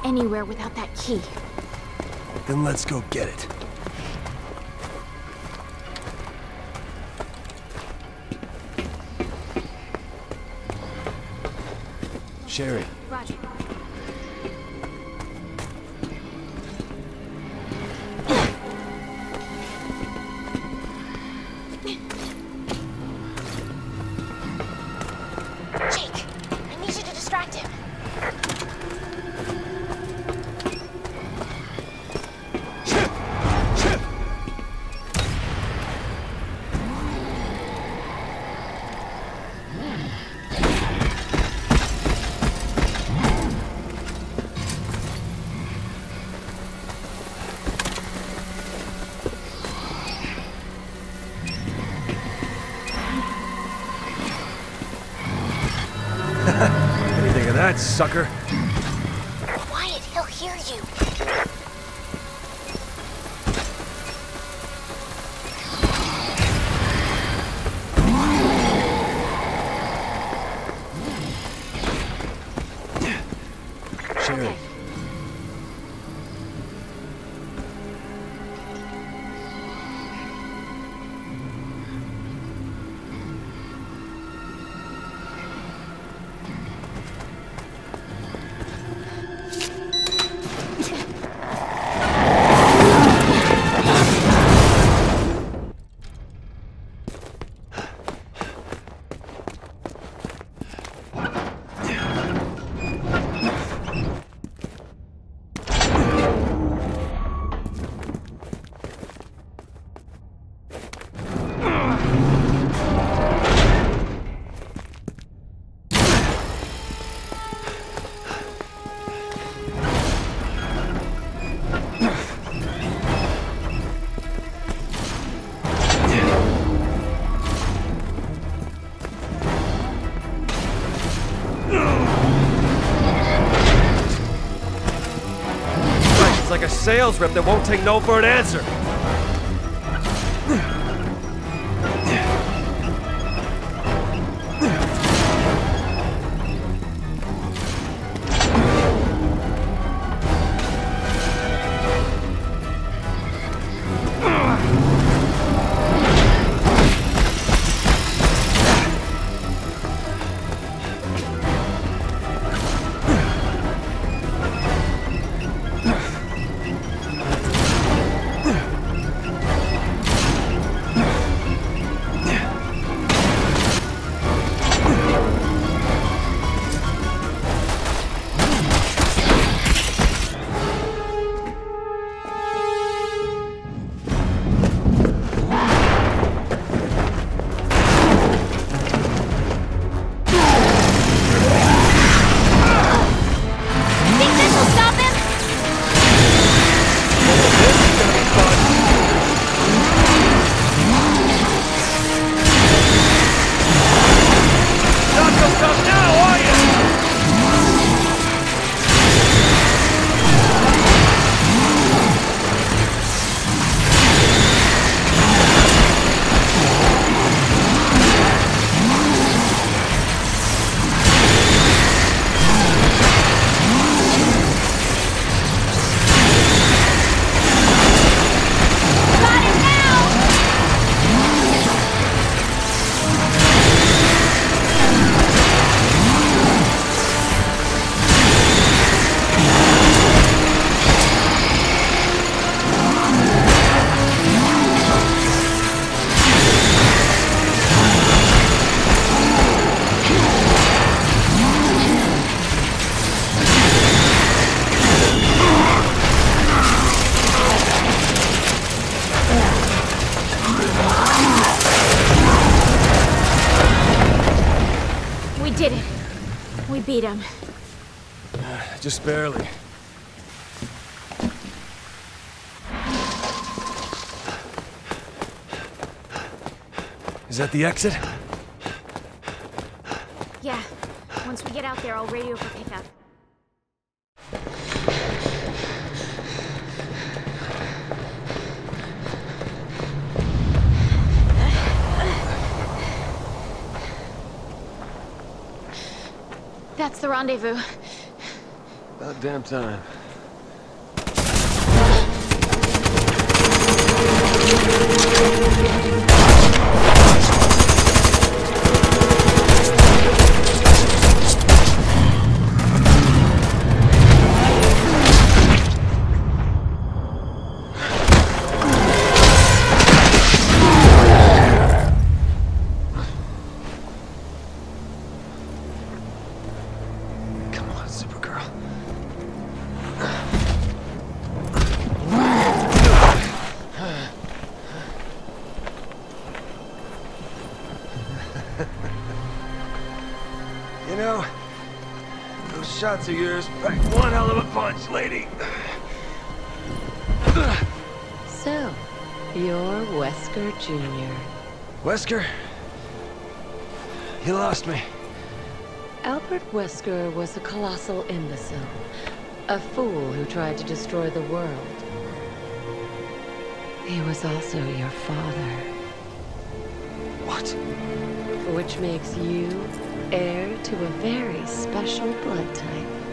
anywhere without that key. Then let's go get it. Sherry. Roger. Jake, I need you to distract him. Anything of that, sucker? Quiet, he'll hear you. Sherry. Okay. It's like a sales rep that won't take no for an answer. Think this will stop him? Not gonna stop now, are you? Got him now! We did it. We beat him. Just barely. Is that the exit? Yeah. Once we get out there, I'll radio for pickup. That's the rendezvous. About damn time. Come on, Supergirl. You know, those shots of yours pack one hell of a punch, lady. So, you're Wesker Jr. Wesker? You lost me. Albert Wesker was a colossal imbecile. A fool who tried to destroy the world. He was also your father. What? Which makes you heir to a very special blood type.